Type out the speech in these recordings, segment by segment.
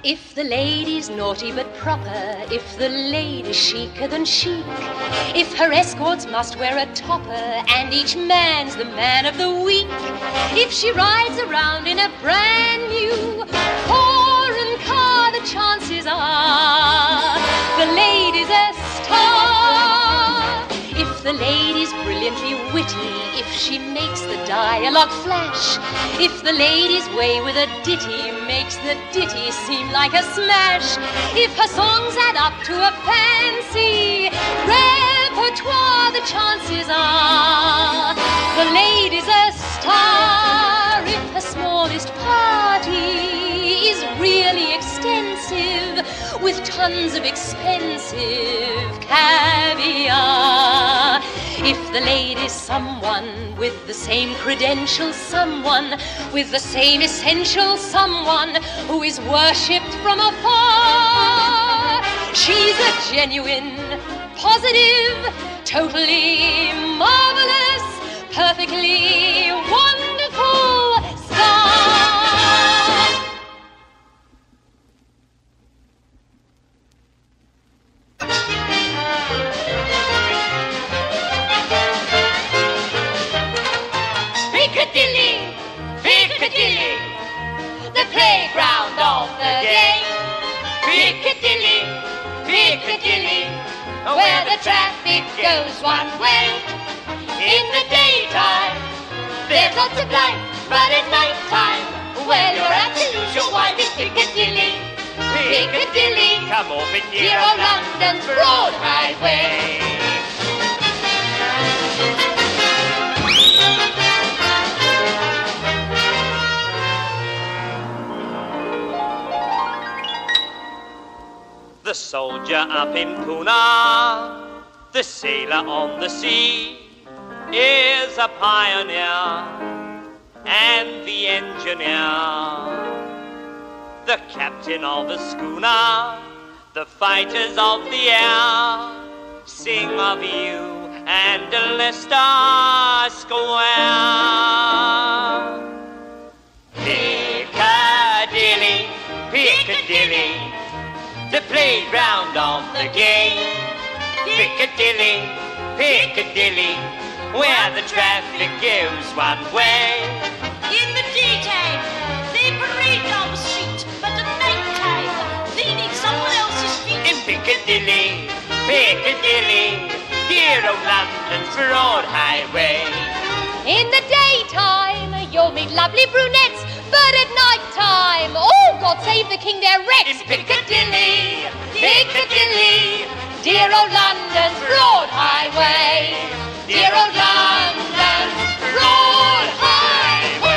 If the lady's naughty but proper, if the lady's chicer than chic, if her escorts must wear a topper and each man's the man of the week, if she rides around in a brand new foreign car, the chances are the lady's a star. If the lady's brilliantly witty, if she makes the dialogue flash, if the lady's way with a ditty makes the ditty seem like a smash, if her songs add up to a fancy repertoire, the chances are the lady's a star. If her smallest party is really extensive, with tons of expensive caviar, if the lady's someone with the same credentials, someone with the same essentials, someone who is worshipped from afar, she's a genuine, positive, totally marvelous, perfectly wonderful star. Picadilly, Picadilly, the playground of the day. Picadilly, Picadilly, where the traffic goes one way. In the daytime, there's lots of life, but at night time, well, you're apt to lose your wife in Picadilly. Picadilly, come over near on London's broad highway. The soldier up in Pune, the sailor on the sea, is a pioneer, and the engineer, the captain of a schooner, the fighters of the air, sing of you and Leicester Square. Piccadilly, Piccadilly, the playground of the game. Piccadilly, Piccadilly, where the traffic goes one way. In the daytime, they parade down the street, but at night time, they need someone else's feet. In Piccadilly, Piccadilly, dear old London's broad highway. In the daytime, you'll meet lovely brunettes, but at night time, oh, God save the king, they're wrecks. In Piccadilly, Piccadilly, dear old London's broad highway. Dear old London's broad highway.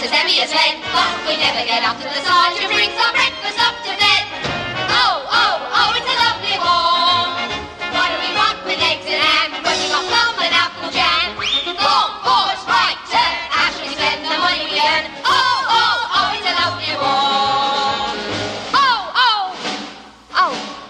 as heavy as lead, but we never get up till the sergeant brings our breakfast up to bed. Oh, oh, oh, it's a lovely home. Why do we rock with eggs and ham, working off plum and apple jam? Long, horse, right, turn, actually spend the money we earn. Oh, oh, oh, it's a lovely home. Oh, oh, oh.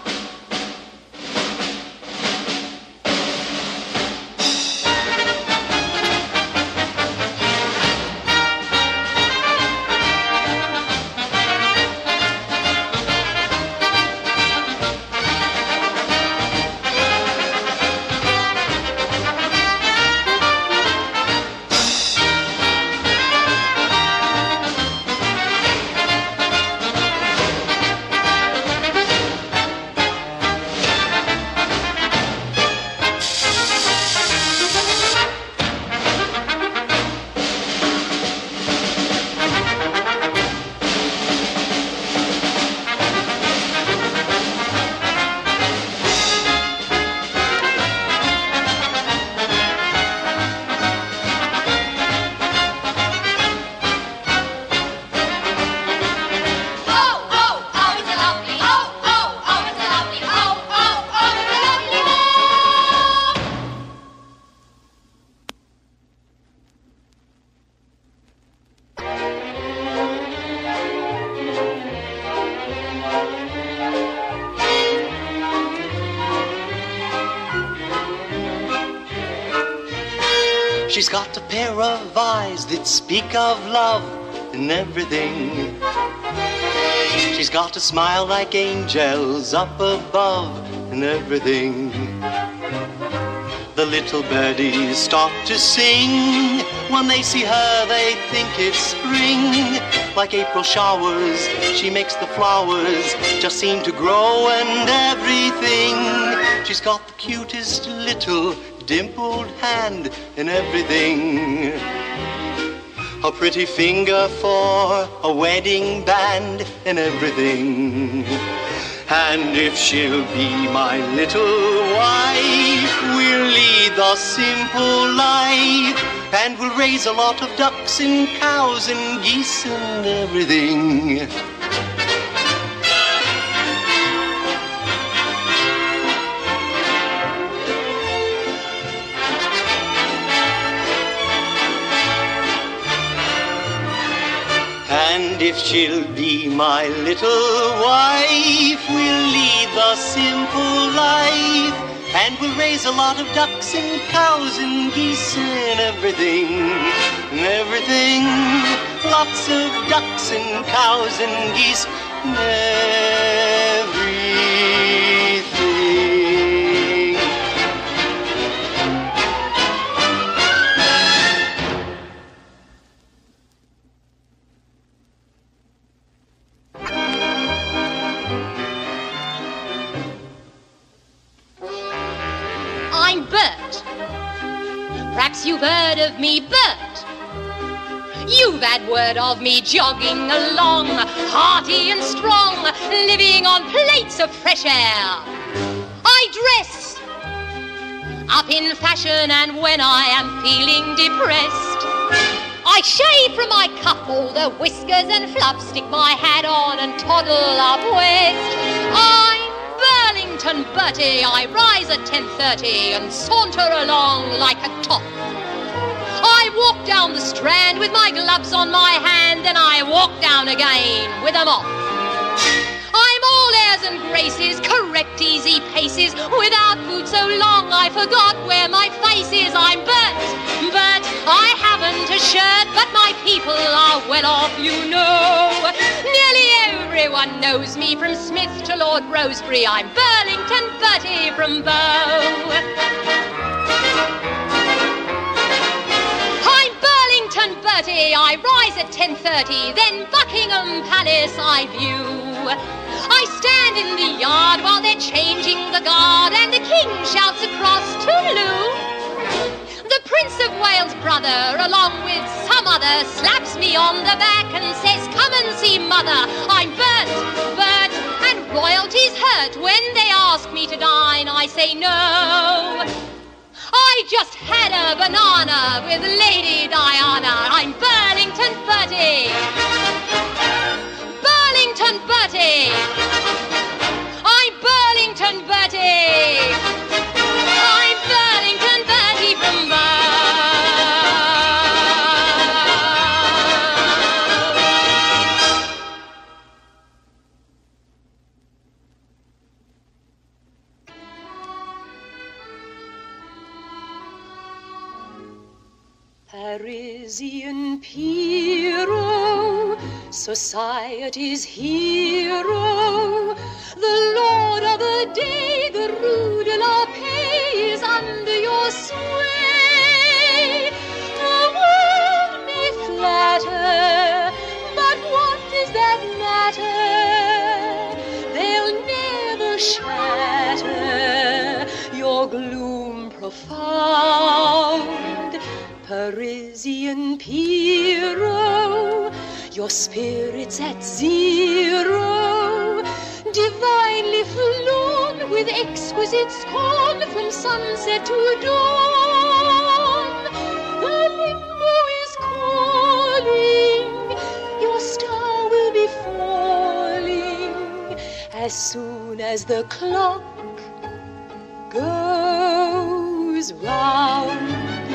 She's got a pair of eyes that speak of love and everything. She's got a smile like angels up above and everything. The little birdies stop to sing. When they see her, they think it's spring. Like April showers, she makes the flowers just seem to grow and everything. She's got the cutest little dimpled hand and everything. A pretty finger for a wedding band and everything. And if she'll be my little wife, we'll lead the simple life, and we'll raise a lot of ducks and cows and geese and everything. And if she'll be my little wife, we'll lead the simple life, and we'll raise a lot of ducks and cows and geese and everything, and everything. Lots of ducks and cows and geese and everything. I'm Bert. Perhaps you've heard of me, Bert. You've had word of me jogging along, hearty and strong, living on plates of fresh air. I dress up in fashion, and when I am feeling depressed, I shave from my cuff all the whiskers and fluff, stick my hat on and toddle up west. I'm Berlington Bertie. I rise at 10:30 and saunter along like a top. I walk down the Strand with my gloves on my hand, then I walk down again with a mop. I'm all airs and graces, correct easy paces, without boots so long I forgot where my face is. I'm Bert, but I haven't a shirt, but my people are well off, you know. Nearly everyone knows me, from Smith to Lord Rosebery. I'm Berlington Bertie from Bow. I'm Berlington Bertie. I rise at 10:30, then Buckingham Palace I view. I stand in the yard while they're changing the guard, and the king shouts across, "Toodaloo." The Prince of Wales' brother, along with some other, slaps me on the back and says, "Come and see mother." I'm Bert, and royalty's hurt when they ask me to dine. I say no. I just had a banana with Lady Diana. I'm Berlington Berlington Bertie. Berlington Bertie. I'm Berlington Bertie. I'm Berlington Bertie from Parisian Pierrot, society's hero, the lord of the day, the Rue de la Paix is under your sway. The world may flatter, but what does that matter? They'll never shatter your gloom profound. Parisian Pierrot, your spirit's at zero, divinely flown with exquisite scorn from sunset to dawn. The limbo is calling, your star will be falling as soon as the clock goes round.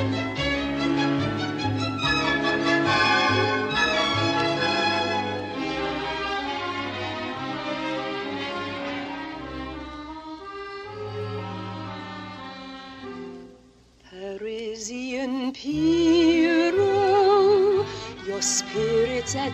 Parisian Pierrot, your spirit's at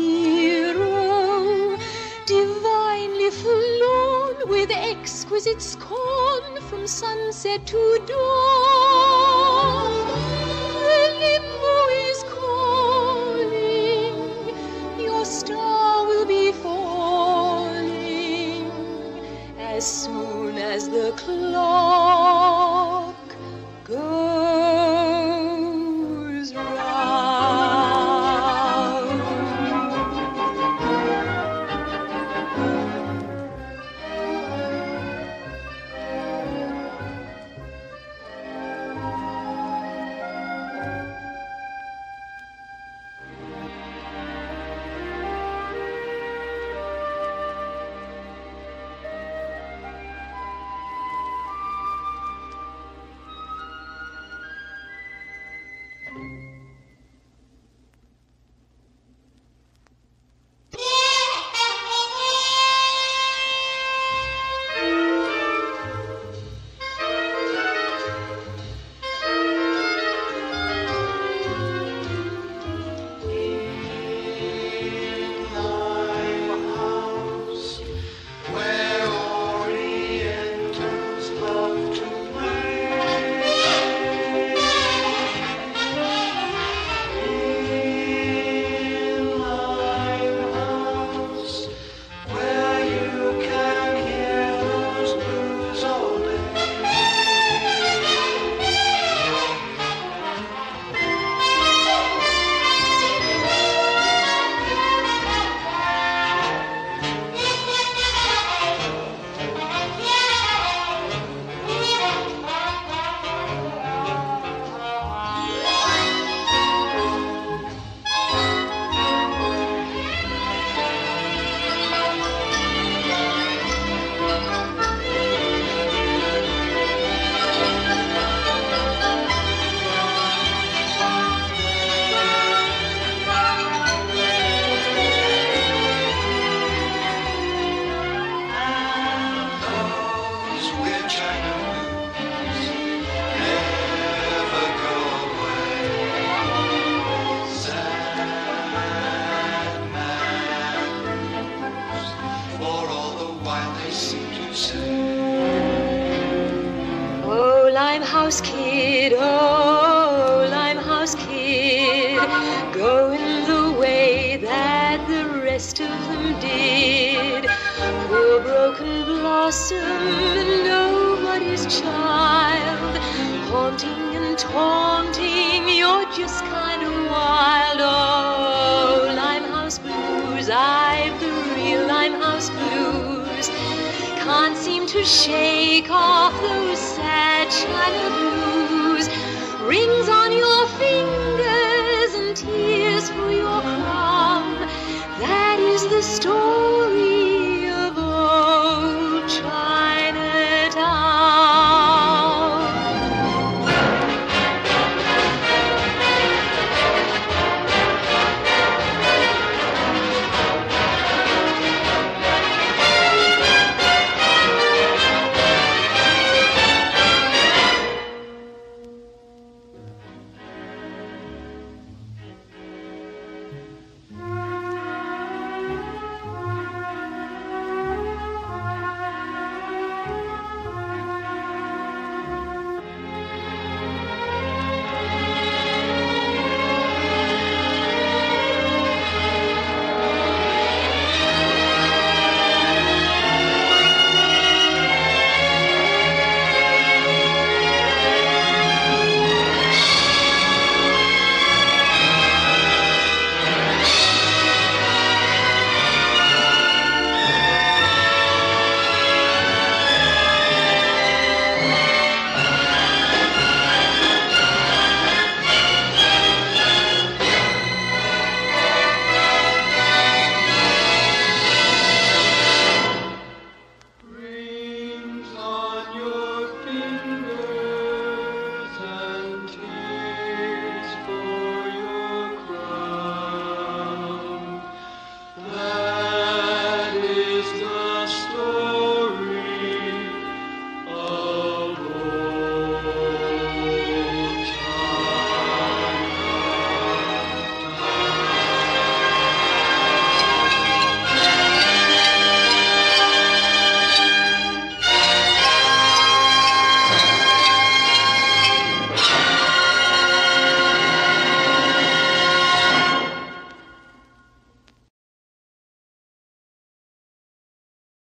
zero, divinely flown with exquisite scorn from sunset to dawn. The limbo is calling, your star will be falling as soon as the clock goes round. Limehouse kid, oh, Limehouse kid, going the way that the rest of them did. Poor broken blossom, nobody's child, haunting and taunting, you're just kind of wild. Oh, Limehouse blues, I've the real Limehouse blues. Can't seem to shake off those sad China blues. Rings on your fingers and tears for your crown. That is the story